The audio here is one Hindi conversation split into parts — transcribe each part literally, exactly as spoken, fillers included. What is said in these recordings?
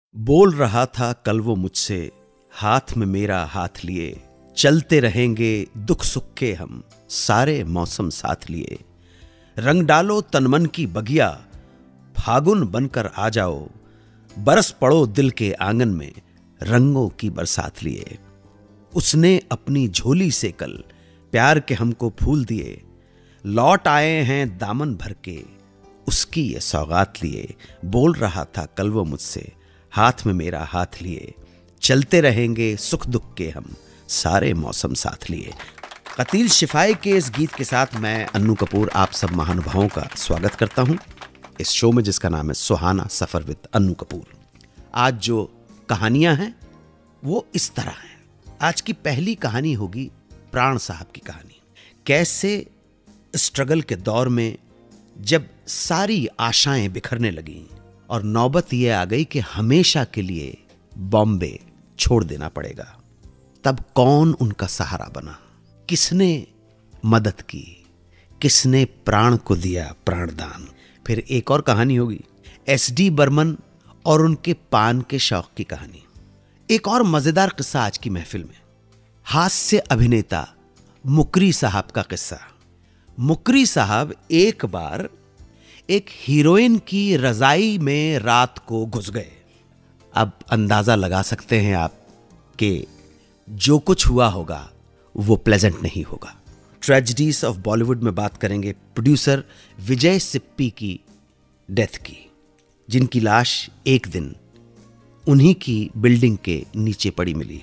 बोल रहा था कल वो मुझसे, हाथ में मेरा हाथ लिए, चलते रहेंगे दुख सुख के हम, सारे मौसम साथ लिए। रंग डालो तन मन की बगिया, फागुन बनकर आ जाओ, बरस पड़ो दिल के आंगन में, रंगों की बरसात लिए। उसने अपनी झोली से कल प्यार के हमको फूल दिए, लौट आए हैं दामन भर के, उसकी ये सौगात लिए। बोल रहा था कल वो मुझसे, हाथ में मेरा हाथ लिए, चलते रहेंगे सुख दुख के हम, सारे मौसम साथ लिए। कतील शिफाई के इस गीत के साथ मैं अन्नू कपूर आप सब महानुभावों का स्वागत करता हूं इस शो में जिसका नाम है सुहाना सफर विद अन्नू कपूर। आज जो कहानियां हैं वो इस तरह हैं। आज की पहली कहानी होगी प्राण साहब की कहानी। कैसे स्ट्रगल के दौर में जब सारी आशाएं बिखरने लगीं और नौबत ये आ गई कि हमेशा के लिए बॉम्बे छोड़ देना पड़ेगा, तब कौन उनका सहारा बना, किसने मदद की, किसने प्राण को दिया प्राणदान। फिर एक और कहानी होगी एस डी बर्मन और उनके पान के शौक की कहानी। एक और मजेदार किस्सा आज की महफिल में, हास्य अभिनेता मुकरी साहब का किस्सा। मुकरी साहब एक बार एक हीरोइन की रजाई में रात को घुस गए। अब अंदाजा लगा सकते हैं आप कि जो कुछ हुआ होगा वो प्लेजेंट नहीं होगा। ट्रेजेडीज ऑफ बॉलीवुड में बात करेंगे प्रोड्यूसर विजय सिप्पी की डेथ की, जिनकी लाश एक दिन उन्हीं की बिल्डिंग के नीचे पड़ी मिली।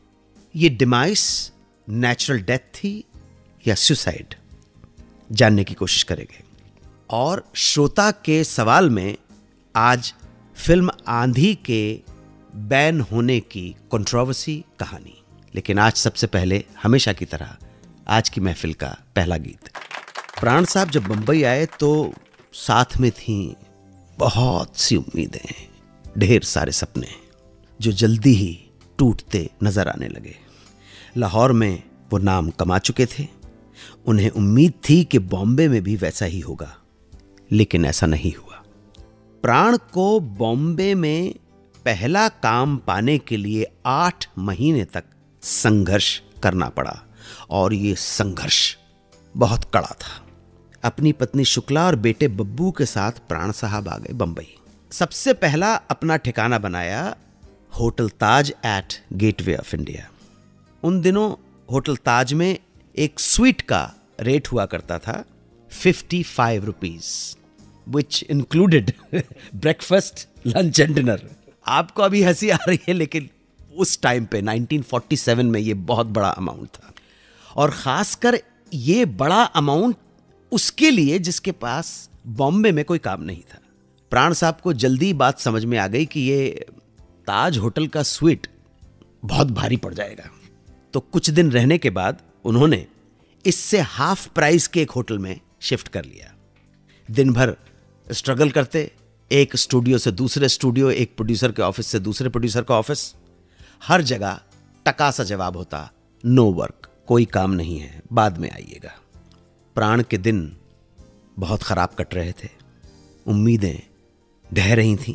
ये डिमाइस नेचुरल डेथ थी या सुसाइड, जानने की कोशिश करेंगे। और श्रोता के सवाल में आज फिल्म आंधी के बैन होने की कंट्रोवर्सी कहानी। लेकिन आज सबसे पहले हमेशा की तरह आज की महफिल का पहला गीत। प्राण साहब जब बंबई आए तो साथ में थी बहुत सी उम्मीदें, ढेर सारे सपने जो जल्दी ही टूटते नजर आने लगे। लाहौर में वो नाम कमा चुके थे, उन्हें उम्मीद थी कि बॉम्बे में भी वैसा ही होगा, लेकिन ऐसा नहीं हुआ। प्राण को बॉम्बे में पहला काम पाने के लिए आठ महीने तक संघर्ष करना पड़ा और ये संघर्ष बहुत कड़ा था। अपनी पत्नी शुक्ला और बेटे बब्बू के साथ प्राण साहब आ गए बंबई। सबसे पहला अपना ठिकाना बनाया hotel Taj at Gateway of India. उन दिनों होटल ताज में एक स्वीट का रेट हुआ करता था fifty five rupees, which included breakfast, lunch and dinner. आपको अभी हंसी आ रही है, लेकिन उस टाइम पे नाइनटीन फोर्टी सेवन में ये बहुत बड़ा अमाउंट था। और खासकर ये बड़ा अमाउंट उसके लिए जिसके पास बॉम्बे में कोई काम नहीं था। प्राण साहब को जल्दी बात समझ में आ गई कि ये ताज होटल का स्वीट बहुत भारी पड़ जाएगा। तो कुछ दिन रहने के बाद उन्होंने इससे हाफ प्राइस के एक होटल में शिफ्ट कर लिया। दिन भर स्ट्रगल करते, एक स्टूडियो से दूसरे स्टूडियो, एक प्रोड्यूसर के ऑफिस से दूसरे प्रोड्यूसर का ऑफिस। हर जगह टका सा जवाब होता, नो वर्क, कोई काम नहीं है, बाद में आइएगा। प्राण के दिन बहुत खराब कट रहे थे, उम्मीदें ढह रही थीं,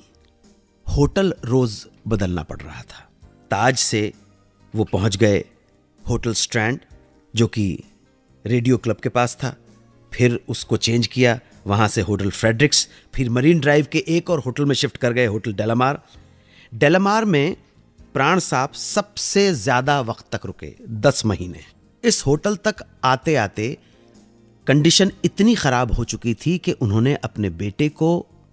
होटल रोज बदलना पड़ रहा था। ताज से वो पहुंच गए होटल स्ट्रैंड, जो कि रेडियो क्लब के पास था। फिर उसको चेंज किया, वहां से होटल फ्रेडरिक्स, फिर मरीन ड्राइव के एक और होटल में शिफ्ट कर गए, होटल डेलामार। डेलामार में प्राण साहब सबसे ज्यादा वक्त तक रुके, दस महीने। इस होटल तक आते आते कंडीशन इतनी खराब हो चुकी थी कि उन्होंने अपने बेटे को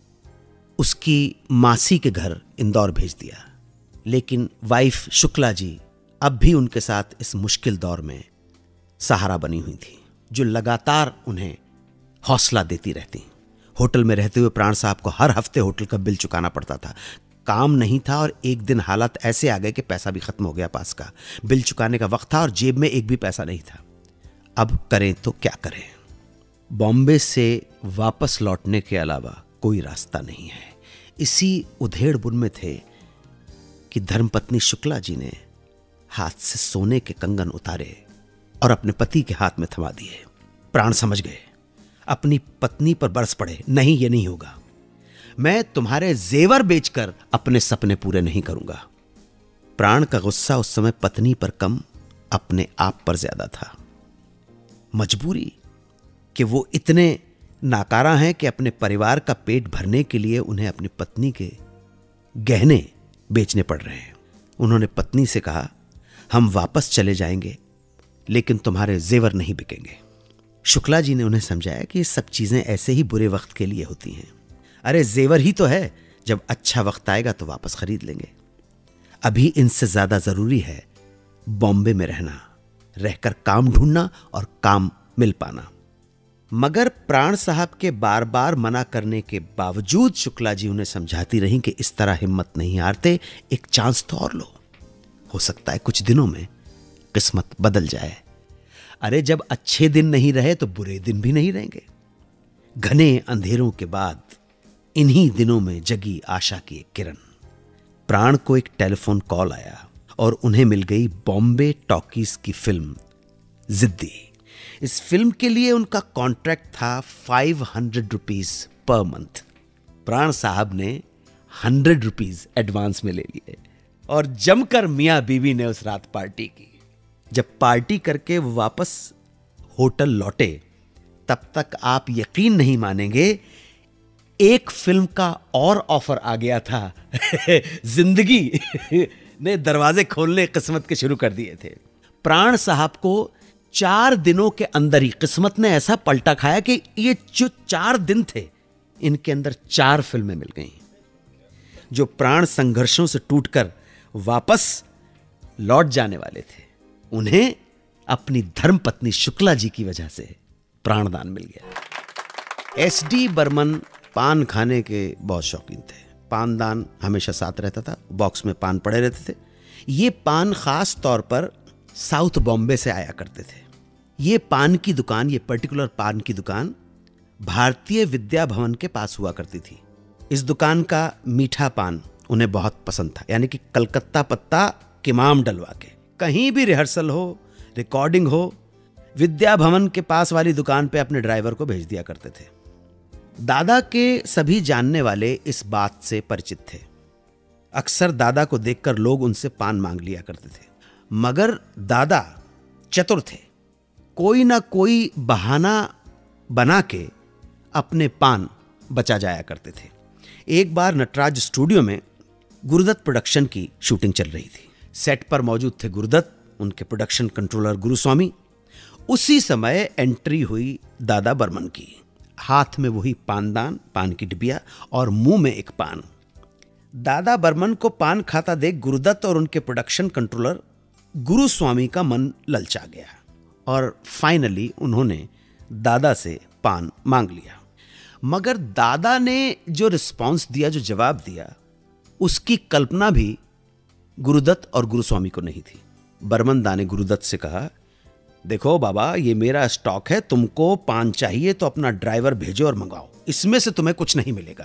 उसकी मासी के घर इंदौर भेज दिया। लेकिन वाइफ शुक्ला जी अब भी उनके साथ इस मुश्किल दौर में सहारा बनी हुई थी, जो लगातार उन्हें हौसला देती रहती। होटल में रहते हुए प्राण साहब को हर हफ्ते होटल का बिल चुकाना पड़ता था। काम नहीं था और एक दिन हालात ऐसे आ गए कि पैसा भी खत्म हो गया पास का। बिल चुकाने का वक्त था और जेब में एक भी पैसा नहीं था। अब करें तो क्या करें? बॉम्बे से वापस लौटने के अलावा कोई रास्ता नहीं है। इसी उधेड़ बुन में थे कि धर्मपत्नी शुक्ला जी ने हाथ से सोने के कंगन उतारे और अपने पति के हाथ में थमा दिए। प्राण समझ गए, अपनी पत्नी पर बरस पड़े, नहीं ये नहीं होगा। मैं तुम्हारे जेवर बेचकर अपने सपने पूरे नहीं करूंगा। प्राण का गुस्सा उस समय पत्नी पर कम अपने आप पर ज्यादा था। मजबूरी कि वो इतने नाकारा हैं कि अपने परिवार का पेट भरने के लिए उन्हें अपनी पत्नी के गहने बेचने पड़ रहे हैं। उन्होंने पत्नी से कहा, हम वापस चले जाएंगे लेकिन तुम्हारे जेवर नहीं बिकेंगे। शुक्ला जी ने उन्हें समझाया कि ये सब चीजें ऐसे ही बुरे वक्त के लिए होती हैं। अरे जेवर ही तो है, जब अच्छा वक्त आएगा तो वापस खरीद लेंगे। अभी इनसे ज्यादा जरूरी है बॉम्बे में रहना, रहकर काम ढूंढना और काम मिल पाना। मगर प्राण साहब के बार बार मना करने के बावजूद शुक्ला जी उन्हें समझाती रहीं कि इस तरह हिम्मत नहीं हारते, एक चांस तो और लो, हो सकता है कुछ दिनों में किस्मत बदल जाए। अरे जब अच्छे दिन नहीं रहे तो बुरे दिन भी नहीं रहेंगे। घने अंधेरों के बाद इन्हीं दिनों में जगी आशा की एक किरण। प्राण को एक टेलीफोन कॉल आया और उन्हें मिल गई बॉम्बे टॉकीज की फिल्म जिद्दी। इस फिल्म के लिए उनका कॉन्ट्रैक्ट था five hundred rupees per month. Pran sahab ने हंड्रेड रुपीज एडवांस में ले लिए और जमकर मियां बीवी ने उस रात पार्टी की। जब पार्टी करके वो वापस होटल लौटे तब तक आप यकीन नहीं मानेंगे, एक फिल्म का और ऑफर आ गया था। जिंदगी ने दरवाजे खोलने किस्मत के शुरू कर दिए थे। प्राण साहब को चार दिनों के अंदर ही किस्मत ने ऐसा पलटा खाया कि ये जो चार दिन थे इनके अंदर चार फिल्में मिल गईं। जो प्राण संघर्षों से टूटकर वापस लौट जाने वाले थे, उन्हें अपनी धर्मपत्नी शुक्ला जी की वजह से प्राणदान मिल गया। एस डी बर्मन पान खाने के बहुत शौकीन थे। पानदान हमेशा साथ रहता था, बॉक्स में पान पड़े रहते थे। ये पान खास तौर पर साउथ बॉम्बे से आया करते थे। ये पान की दुकान, ये पर्टिकुलर पान की दुकान भारतीय विद्या भवन के पास हुआ करती थी। इस दुकान का मीठा पान उन्हें बहुत पसंद था, यानी कि कलकत्ता पत्ता किमाम डलवा के। कहीं भी रिहर्सल हो, रिकॉर्डिंग हो, विद्या भवन के पास वाली दुकान पे अपने ड्राइवर को भेज दिया करते थे। दादा के सभी जानने वाले इस बात से परिचित थे। अक्सर दादा को देखकर लोग उनसे पान मांग लिया करते थे। मगर दादा चतुर थे, कोई ना कोई बहाना बना के अपने पान बचा जाया करते थे। एक बार नटराज स्टूडियो में गुरुदत्त प्रोडक्शन की शूटिंग चल रही थी। सेट पर मौजूद थे गुरुदत्त, उनके प्रोडक्शन कंट्रोलर गुरुस्वामी। उसी समय एंट्री हुई दादा बर्मन की। हाथ में वही पानदान, पान की डिबिया और मुंह में एक पान। दादा बर्मन को पान खाता देख गुरुदत्त और उनके प्रोडक्शन कंट्रोलर गुरुस्वामी का मन ललचा गया और फाइनली उन्होंने दादा से पान मांग लिया। मगर दादा ने जो रिस्पॉन्स दिया, जो जवाब दिया, उसकी कल्पना भी गुरुदत्त और गुरुस्वामी को नहीं थी। बर्मन दा ने गुरुदत्त से कहा, देखो बाबा, ये मेरा स्टॉक है, तुमको पान चाहिए तो अपना ड्राइवर भेजो और मंगाओ, इसमें से तुम्हें कुछ नहीं मिलेगा।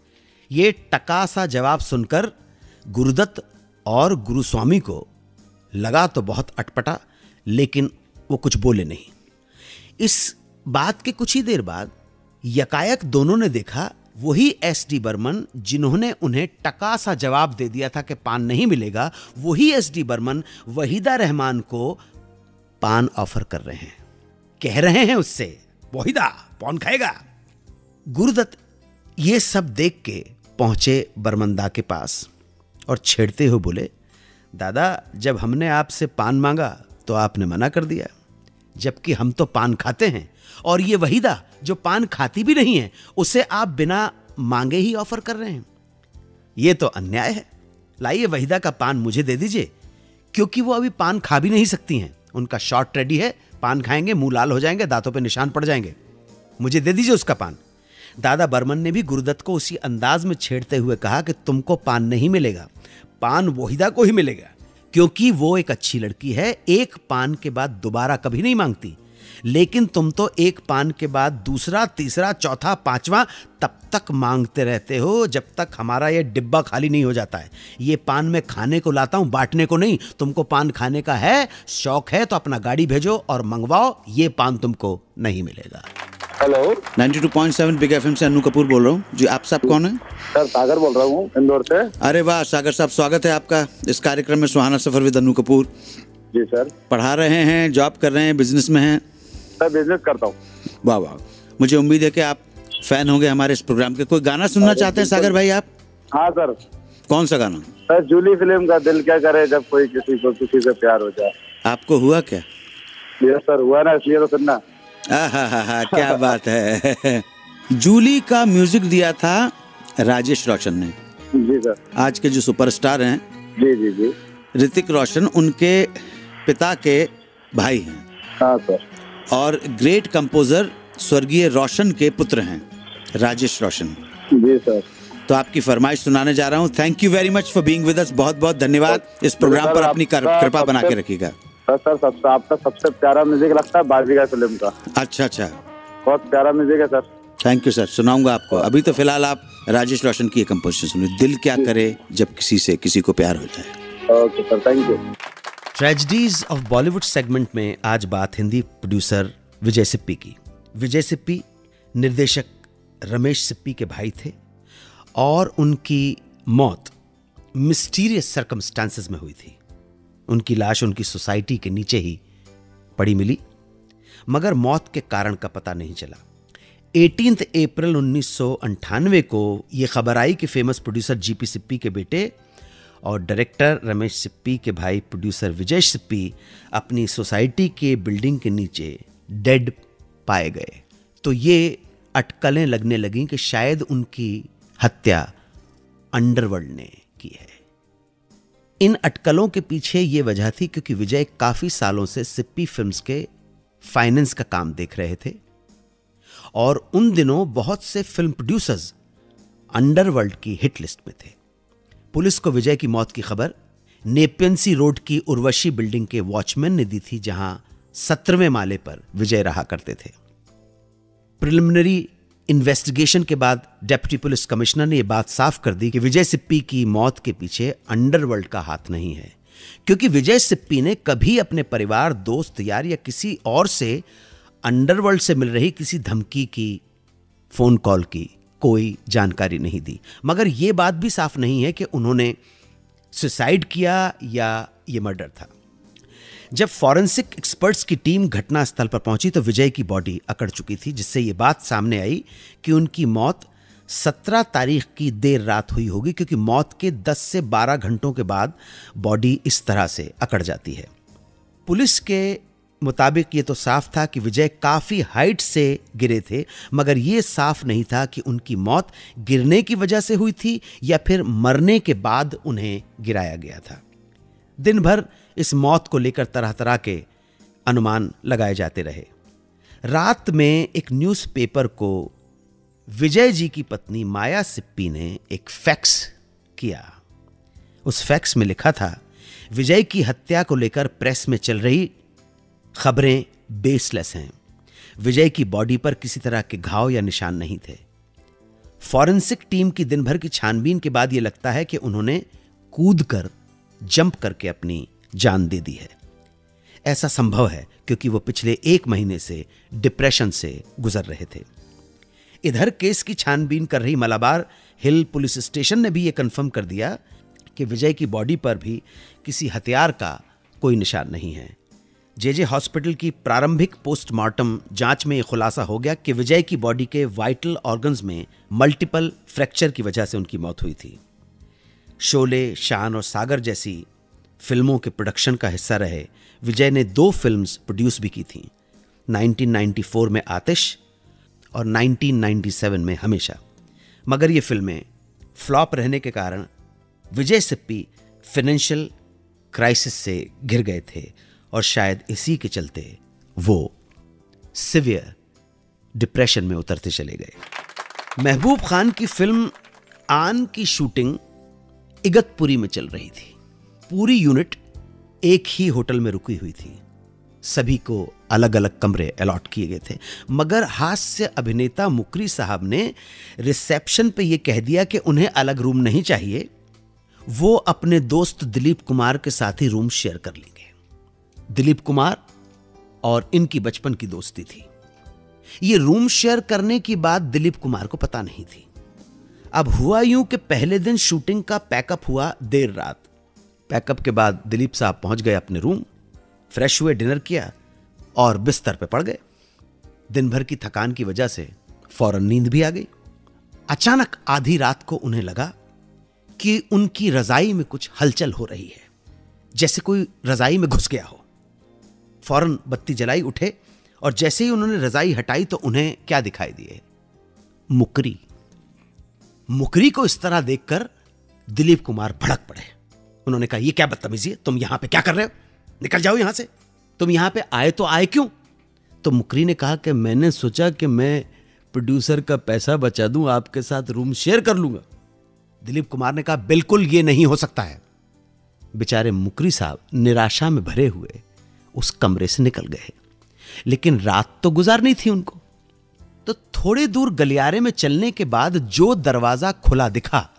ये टका सा जवाब सुनकर गुरुदत्त और गुरुस्वामी को लगा तो बहुत अटपटा, लेकिन वो कुछ बोले नहीं। इस बात के कुछ ही देर बाद यकायक दोनों ने देखा वही एस डी बर्मन जिन्होंने उन्हें टका सा जवाब दे दिया था कि पान नहीं मिलेगा, वही एस डी बर्मन वहीदा रहमान को पान ऑफर कर रहे हैं। कह रहे हैं उससे, वहीदा पान खाएगा। गुरुदत्त ये सब देख के पहुंचे बर्मनदा के पास और छेड़ते हुए बोले, दादा, जब हमने आपसे पान मांगा तो आपने मना कर दिया, जबकि हम तो पान खाते हैं और ये वहीदा जो पान खाती भी नहीं है उसे आप बिना मांगे ही ऑफर कर रहे हैं। ये तो अन्याय है। लाइए वहीदा का पान मुझे दे दीजिए, क्योंकि वो अभी पान खा भी नहीं सकती हैं। उनका शॉट रेडी है, पान खाएंगे मुंह लाल हो जाएंगे, दांतों पे निशान पड़ जाएंगे। मुझे दे दीजिए उसका पान। दादा बर्मन ने भी गुरुदत्त को उसी अंदाज में छेड़ते हुए कहा कि तुमको पान नहीं मिलेगा, पान वहीदा को ही मिलेगा, क्योंकि वो एक अच्छी लड़की है, एक पान के बाद दोबारा कभी नहीं मांगती। लेकिन तुम तो एक पान के बाद दूसरा, तीसरा, चौथा, पांचवा तब तक मांगते रहते हो जब तक हमारा ये डिब्बा खाली नहीं हो जाता है। ये पान मैं खाने को लाता हूं, बांटने को नहीं। तुमको पान खाने का है, शौक है तो अपना गाड़ी भेजो और मंगवाओ, ये पान तुमको नहीं मिलेगा। Hello, ninety two point seven big FM से अनु कपूर बोल रहा हूँ जी। आप साहब कौन है? सर सागर बोल रहा हूँ इंदौर से। अरे वाह सागर साहब, स्वागत है आपका इस कार्यक्रम में सुहाना सफर विद अनु कपूर। जी सर। पढ़ा रहे हैं, जॉब कर रहे हैं, बिजनेस में हैं? सर बिजनेस करता हूँ। वाह वाह, मुझे उम्मीद है कि आप फैन होंगे हमारे इस प्रोग्राम के। कोई गाना सुनना चाहते हैं सागर भाई आप? हाँ सर। कौन सा गाना? सर जूली फिल्म का दिल क्या करे जब कोई किसी को किसी से प्यार हो जाए। आपको हुआ क्या? यस सर, हुआ ना, इसलिए तो सुनना। हा हा हा, क्या बात है। जूली का म्यूजिक दिया था राजेश रोशन ने। जी सर। आज के जो सुपरस्टार हैं जी जी जी ऋतिक रोशन, उनके पिता के भाई हैं। हाँ सर। और ग्रेट कंपोजर स्वर्गीय रोशन के पुत्र हैं राजेश रोशन। जी सर। तो आपकी फरमाइश सुनाने जा रहा हूँ। Thank you very much for being with us. बहुत बहुत धन्यवाद। इस प्रोग्राम पर अपनी कृपा बना के रखिएगा। सर सर सबसे आपका सबसे प्यारा म्यूजिक लगता है बाजीगर फिल्म का। अच्छा अच्छा, बहुत प्यारा म्यूजिक है सर। थैंक यू सर, सुनाऊंगा आपको। अभी तो फिलहाल आप राजेश रोशन की कंपोजिशन सुनिए, दिल क्या करे जब किसी से किसी को प्यार हो जाए। Okay sir, thank you. Tragedies of Bollywood segment में आज बात हिंदी प्रोड्यूसर विजय सिप्पी की। विजय सिप्पी निर्देशक रमेश सिप्पी के भाई थे और उनकी मौत मिस्टीरियस सर्कमस्टांसेस में हुई थी। उनकी लाश उनकी सोसाइटी के नीचे ही पड़ी मिली, मगर मौत के कारण का पता नहीं चला। अठारह अप्रैल उन्नीस सौ अंठानवे को यह खबर आई कि फेमस प्रोड्यूसर जीपी सिप्पी के बेटे और डायरेक्टर रमेश सिप्पी के भाई प्रोड्यूसर विजय सिप्पी अपनी सोसाइटी के बिल्डिंग के नीचे डेड पाए गए। तो ये अटकलें लगने लगीं कि शायद उनकी हत्या अंडरवर्ल्ड ने की है। इन अटकलों के पीछे ये वजह थी क्योंकि विजय काफी सालों से सिप्पी फिल्म्स के फाइनेंस का काम देख रहे थे और उन दिनों बहुत से फिल्म प्रोड्यूसर्स अंडरवर्ल्ड की हिट लिस्ट में थे। पुलिस को विजय की मौत की खबर नेपियंसी रोड की उर्वशी बिल्डिंग के वॉचमैन ने दी थी, जहां सत्रहवें माले पर विजय रहा करते थे। प्रिलिमिनरी इन्वेस्टिगेशन के बाद डेप्यूटी पुलिस कमिश्नर ने यह बात साफ कर दी कि विजय सिप्पी की मौत के पीछे अंडरवर्ल्ड का हाथ नहीं है, क्योंकि विजय सिप्पी ने कभी अपने परिवार, दोस्त, यार या किसी और से अंडरवर्ल्ड से मिल रही किसी धमकी की, फोन कॉल की कोई जानकारी नहीं दी। मगर यह बात भी साफ नहीं है कि उन्होंने सुसाइड किया या यह मर्डर था। जब फॉरेंसिक एक्सपर्ट्स की टीम घटनास्थल पर पहुंची तो विजय की बॉडी अकड़ चुकी थी, जिससे यह बात सामने आई कि उनकी मौत सत्रह तारीख की देर रात हुई होगी, क्योंकि मौत के दस से बारह घंटों के बाद बॉडी इस तरह से अकड़ जाती है। पुलिस के मुताबिक ये तो साफ था कि विजय काफी हाइट से गिरे थे, मगर यह साफ नहीं था कि उनकी मौत गिरने की वजह से हुई थी या फिर मरने के बाद उन्हें गिराया गया था। दिन भर इस मौत को लेकर तरह तरह के अनुमान लगाए जाते रहे। रात में एक न्यूज़पेपर को विजय जी की पत्नी माया सिप्पी ने एक फैक्स किया। उस फैक्स में लिखा था, विजय की हत्या को लेकर प्रेस में चल रही खबरें बेसलेस हैं। विजय की बॉडी पर किसी तरह के घाव या निशान नहीं थे। फॉरेंसिक टीम की दिन भर की छानबीन के बाद यह लगता है कि उन्होंने कूदकर, जंप करके अपनी जान दे दी है। ऐसा संभव है क्योंकि वो पिछले एक महीने से डिप्रेशन से गुजर रहे थे। इधर केस की छानबीन कर रही मलाबार हिल पुलिस स्टेशन ने भी यह कंफर्म कर दिया कि विजय की बॉडी पर भी किसी हथियार का कोई निशान नहीं है। जेजे हॉस्पिटल की प्रारंभिक पोस्टमार्टम जांच में यह खुलासा हो गया कि विजय की बॉडी के वाइटल ऑर्गन्स में मल्टीपल फ्रैक्चर की वजह से उनकी मौत हुई थी। शोले, शान और सागर जैसी फिल्मों के प्रोडक्शन का हिस्सा रहे विजय ने दो फिल्म्स प्रोड्यूस भी की थीं, नाइनटीन नाइंटी फोर में आतिश और नाइनटीन नाइंटी सेवन में हमेशा। मगर ये फिल्में फ्लॉप रहने के कारण विजय सिप्पी फाइनेंशियल क्राइसिस से घिर गए थे और शायद इसी के चलते वो सिवियर डिप्रेशन में उतरते चले गए। महबूब खान की फिल्म आन की शूटिंग इगतपुरी में चल रही थी। पूरी यूनिट एक ही होटल में रुकी हुई थी। सभी को अलग अलग कमरे अलॉट किए गए थे, मगर हास्य अभिनेता मुकरी साहब ने रिसेप्शन पे यह कह दिया कि उन्हें अलग रूम नहीं चाहिए, वो अपने दोस्त दिलीप कुमार के साथ ही रूम शेयर कर लेंगे। दिलीप कुमार और इनकी बचपन की दोस्ती थी। ये रूम शेयर करने की बात दिलीप कुमार को पता नहीं थी। अब हुआ यूं कि पहले दिन शूटिंग का पैकअप हुआ देर रात। पैकअप के बाद दिलीप साहब पहुंच गए अपने रूम, फ्रेश हुए, डिनर किया और बिस्तर पे पड़ गए। दिन भर की थकान की वजह से फौरन नींद भी आ गई। अचानक आधी रात को उन्हें लगा कि उनकी रजाई में कुछ हलचल हो रही है, जैसे कोई रजाई में घुस गया हो। फौरन बत्ती जलाई उठे और जैसे ही उन्होंने रजाई हटाई तो उन्हें क्या दिखाई दिए? मुकरी। मुकरी को इस तरह देखकर दिलीप कुमार भड़क पड़े। उन्होंने कहा, यह क्या बदतमीजी है? तुम यहां पे क्या कर रहे हो? निकल जाओ यहां से। तुम यहां पे आए तो आए क्यों? तो मुकरी ने कहा कि मैंने सोचा कि मैं प्रोड्यूसर का पैसा बचा दूं, आपके साथ रूम शेयर कर लूंगा। दिलीप कुमार ने कहा, बिल्कुल ये नहीं हो सकता है। बेचारे मुकरी साहब निराशा में भरे हुए उस कमरे से निकल गए। लेकिन रात तो गुजारनी थी उनको। तो थोड़ी दूर गलियारे में चलने के बाद जो दरवाजा खुला दिखा,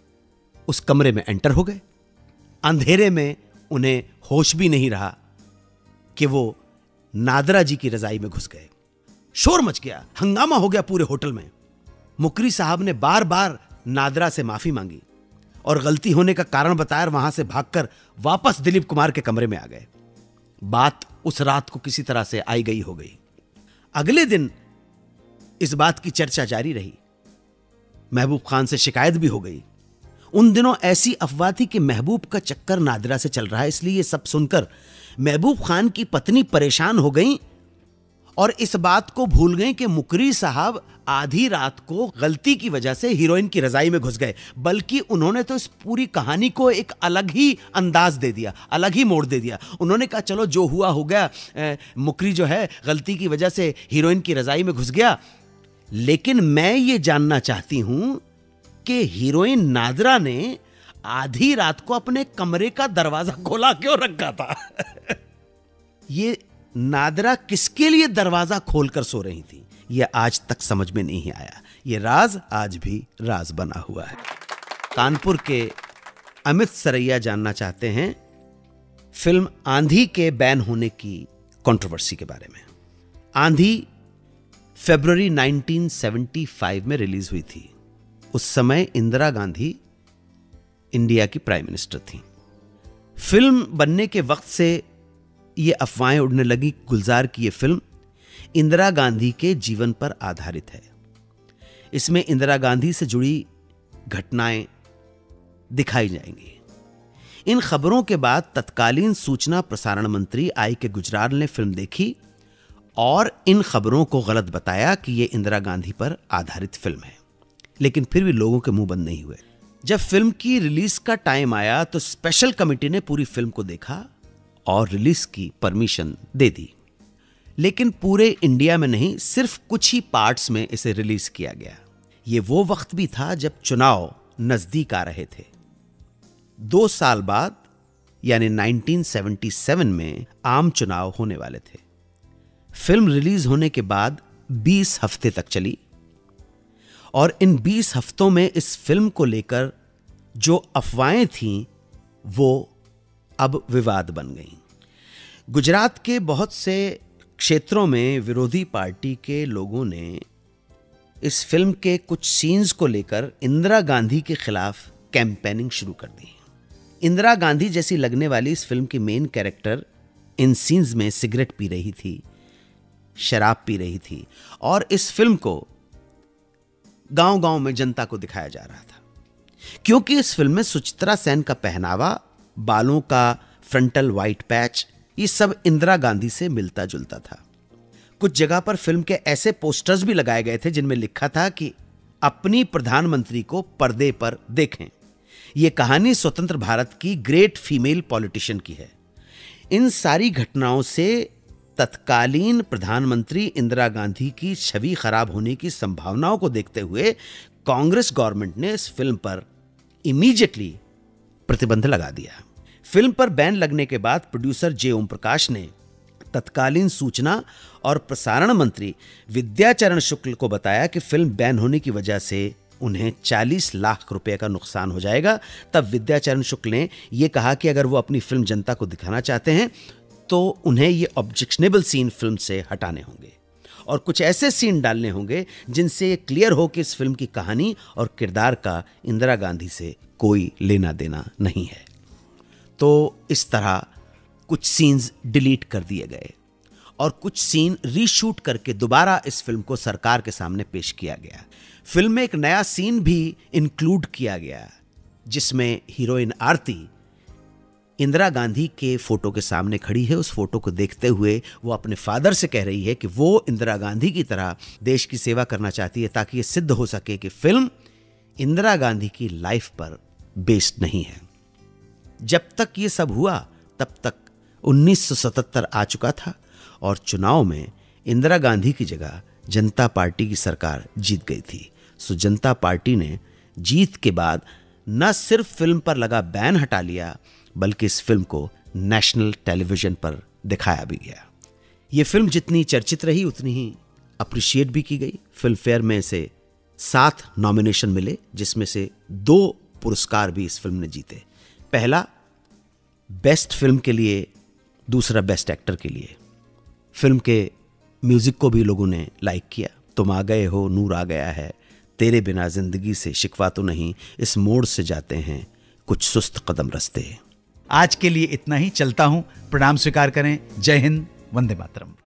उस कमरे में एंटर हो गए। अंधेरे में उन्हें होश भी नहीं रहा कि वो नादरा जी की रजाई में घुस गए। शोर मच गया, हंगामा हो गया पूरे होटल में। मुकरी साहब ने बार बार नादरा से माफी मांगी और गलती होने का कारण बताया, वहां से भागकर वापस दिलीप कुमार के कमरे में आ गए। बात उस रात को किसी तरह से आई गई हो गई। अगले दिन इस बात की चर्चा जारी रही। महबूब खान से शिकायत भी हो गई। उन दिनों ऐसी अफवाह थी कि महबूब का चक्कर नादरा से चल रहा है, इसलिए ये सब सुनकर महबूब खान की पत्नी परेशान हो गई और इस बात को भूल गई कि मुकरी साहब आधी रात को गलती की वजह से हीरोइन की रजाई में घुस गए। बल्कि उन्होंने तो इस पूरी कहानी को एक अलग ही अंदाज दे दिया, अलग ही मोड़ दे दिया। उन्होंने कहा, चलो जो हुआ हो गया, ए, मुकरी जो है गलती की वजह से हीरोइन की रजाई में घुस गया, लेकिन मैं ये जानना चाहती हूं कि हीरोइन नादरा ने आधी रात को अपने कमरे का दरवाजा खोला क्यों रखा था? ये नादरा किसके लिए दरवाजा खोलकर सो रही थी, यह आज तक समझ में नहीं आया। यह राज आज भी राज बना हुआ है। कानपुर के अमित सरैया जानना चाहते हैं फिल्म आंधी के बैन होने की कंट्रोवर्सी के बारे में। आंधी फरवरी उन्नीस सौ पचहत्तर में रिलीज हुई थी। उस समय इंदिरा गांधी इंडिया की प्राइम मिनिस्टर थी। फिल्म बनने के वक्त से ये अफवाहें उड़ने लगी, गुलजार की ये फिल्म इंदिरा गांधी के जीवन पर आधारित है। इसमें इंदिरा गांधी से जुड़ी घटनाएं दिखाई जाएंगी। इन खबरों के बाद तत्कालीन सूचना प्रसारण मंत्री आई के गुजराल ने फिल्म देखी और इन खबरों को गलत बताया कि यह इंदिरा गांधी पर आधारित फिल्म है। लेकिन फिर भी लोगों के मुंह बंद नहीं हुए। जब फिल्म की रिलीज का टाइम आया तो स्पेशल कमेटी ने पूरी फिल्म को देखा और रिलीज की परमिशन दे दी। लेकिन पूरे इंडिया में नहीं, सिर्फ कुछ ही पार्ट्स में इसे रिलीज किया गया। यह वो वक्त भी था जब चुनाव नजदीक आ रहे थे। दो साल बाद यानी उन्नीस सौ सतहत्तर में आम चुनाव होने वाले थे। फिल्म रिलीज होने के बाद बीस हफ्ते तक चली और इन बीस हफ्तों में इस फिल्म को लेकर जो अफवाहें थीं वो अब विवाद बन गईं। गुजरात के बहुत से क्षेत्रों में विरोधी पार्टी के लोगों ने इस फिल्म के कुछ सीन्स को लेकर इंदिरा गांधी के खिलाफ कैंपेनिंग शुरू कर दी। इंदिरा गांधी जैसी लगने वाली इस फिल्म की मेन कैरेक्टर इन सीन्स में सिगरेट पी रही थी, शराब पी रही थी और इस फिल्म को गांव-गांव में जनता को दिखाया जा रहा था। क्योंकि इस फिल्म में सुचित्रा सेन का पहनावा, बालों का फ्रंटल वाइट पैच, ये सब इंदिरा गांधी से मिलता जुलता था। कुछ जगह पर फिल्म के ऐसे पोस्टर्स भी लगाए गए थे जिनमें लिखा था कि अपनी प्रधानमंत्री को पर्दे पर देखें। यह कहानी स्वतंत्र भारत की ग्रेट फीमेल पॉलिटिशियन की है। इन सारी घटनाओं से तत्कालीन प्रधानमंत्री इंदिरा गांधी की छवि खराब होने की संभावनाओं को देखते हुए कांग्रेस गवर्नमेंट ने इस फिल्म पर इमीडिएटली प्रतिबंध लगा दिया। फिल्म पर बैन लगने के बाद प्रोड्यूसर जे ओम प्रकाश ने तत्कालीन सूचना और प्रसारण मंत्री विद्याचरण शुक्ल को बताया कि फिल्म बैन होने की वजह से उन्हें चालीस लाख रुपए का नुकसान हो जाएगा। तब विद्याचरण शुक्ल ने यह कहा कि अगर वो अपनी फिल्म जनता को दिखाना चाहते हैं तो उन्हें ये ऑब्जेक्शनेबल सीन फिल्म से हटाने होंगे और कुछ ऐसे सीन डालने होंगे जिनसे ये क्लियर हो कि इस फिल्म की कहानी और किरदार का इंदिरा गांधी से कोई लेना देना नहीं है। तो इस तरह कुछ सीन्स डिलीट कर दिए गए और कुछ सीन रीशूट करके दोबारा इस फिल्म को सरकार के सामने पेश किया गया। फिल्म में एक नया सीन भी इंक्लूड किया गया जिसमें हीरोइन आरती इंदिरा गांधी के फोटो के सामने खड़ी है। उस फोटो को देखते हुए वो अपने फादर से कह रही है कि वो इंदिरा गांधी की तरह देश की सेवा करना चाहती है ताकि ये सिद्ध हो सके कि फिल्म इंदिरा गांधी की लाइफ पर बेस्ड नहीं है। जब तक ये सब हुआ तब तक उन्नीस सौ सतहत्तर आ चुका था और चुनाव में इंदिरा गांधी की जगह जनता पार्टी की सरकार जीत गई थी। सो जनता पार्टी ने जीत के बाद न सिर्फ फिल्म पर लगा बैन हटा लिया बल्कि इस फिल्म को नेशनल टेलीविजन पर दिखाया भी गया। ये फिल्म जितनी चर्चित रही उतनी ही अप्रिशिएट भी की गई। फिल्म फेयर में इसे सात नॉमिनेशन मिले जिसमें से दो पुरस्कार भी इस फिल्म ने जीते। पहला बेस्ट फिल्म के लिए, दूसरा बेस्ट एक्टर के लिए। फिल्म के म्यूजिक को भी लोगों ने लाइक किया। तुम आ गए हो, नूर आ गया है, तेरे बिना जिंदगी से शिकवा तो नहीं, इस मोड़ से जाते हैं कुछ सुस्त कदम रस्ते। आज के लिए इतना ही, चलता हूं, प्रणाम स्वीकार करें। जय हिंद, वंदे मातरम।